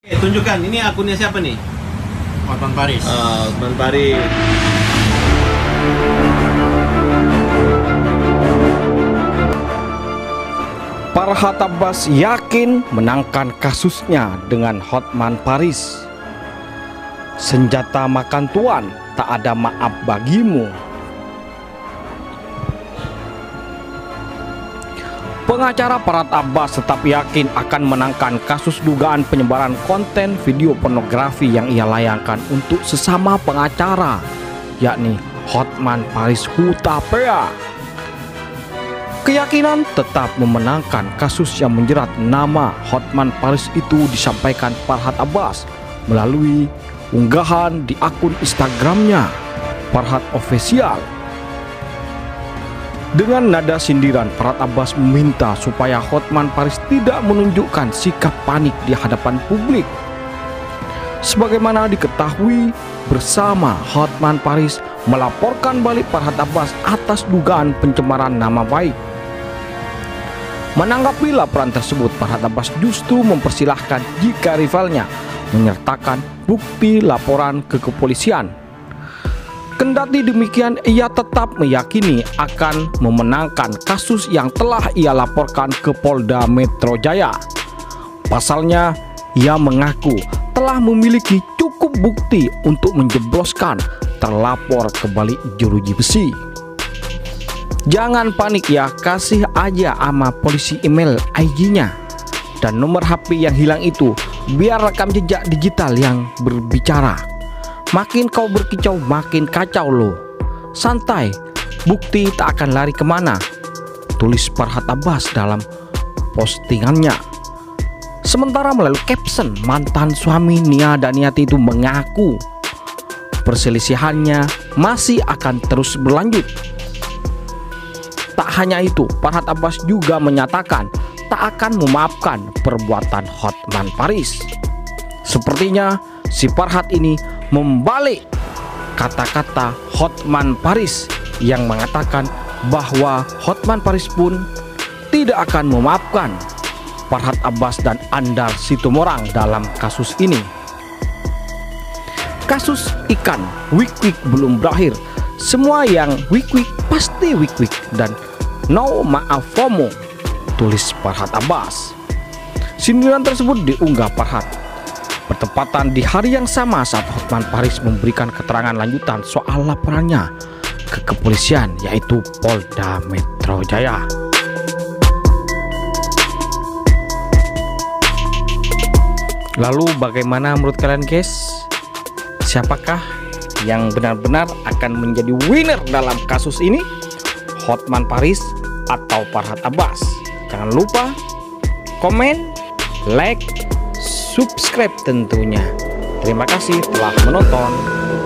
Oke, tunjukkan ini akunnya siapa nih? Hotman Paris. Hotman Paris. Farhat Abbas yakin menangkan kasusnya dengan Hotman Paris. Senjata makan tuan, tak ada maaf bagimu. Pengacara Farhat Abbas tetap yakin akan menangkan kasus dugaan penyebaran konten video pornografi yang ia layangkan untuk sesama pengacara, yakni Hotman Paris Hutapea. Keyakinan tetap memenangkan kasus yang menjerat nama Hotman Paris itu disampaikan Farhat Abbas melalui unggahan di akun Instagramnya Farhat Official. Dengan nada sindiran, Farhat Abbas meminta supaya Hotman Paris tidak menunjukkan sikap panik di hadapan publik. Sebagaimana diketahui bersama, Hotman Paris melaporkan balik Farhat Abbas atas dugaan pencemaran nama baik. Menanggapi laporan tersebut, Farhat Abbas justru mempersilahkan jika rivalnya menyertakan bukti laporan ke kepolisian. Kendati demikian, ia tetap meyakini akan memenangkan kasus yang telah ia laporkan ke Polda Metro Jaya. Pasalnya, ia mengaku telah memiliki cukup bukti untuk menjebloskan terlapor ke balik jeruji besi. Jangan panik ya, kasih aja sama polisi email IG-nya dan nomor HP yang hilang itu, biar rekam jejak digital yang berbicara. Makin kau berkicau makin kacau loh. Santai, bukti tak akan lari kemana, tulis Farhat Abbas dalam postingannya. Sementara melalui caption, mantan suami Nia Daniati itu mengaku perselisihannya masih akan terus berlanjut. Tak hanya itu, Farhat Abbas juga menyatakan tak akan memaafkan perbuatan Hotman Paris. Sepertinya si Farhat ini membalik kata-kata Hotman Paris yang mengatakan bahwa Hotman Paris pun tidak akan memaafkan Farhat Abbas dan Andar Situmorang dalam kasus ini. Kasus ikan wik-wik belum berakhir. Semua yang wik-wik pasti wik-wik dan no maaf FOMO, tulis Farhat Abbas. Sindiran tersebut diunggah Farhat bertepatan di hari yang sama saat Hotman Paris memberikan keterangan lanjutan soal laporannya ke kepolisian, yaitu Polda Metro Jaya. Lalu bagaimana menurut kalian guys? Siapakah yang benar-benar akan menjadi winner dalam kasus ini? Hotman Paris atau Farhat Abbas? Jangan lupa komen, like, subscribe tentunya. Terima kasih telah menonton.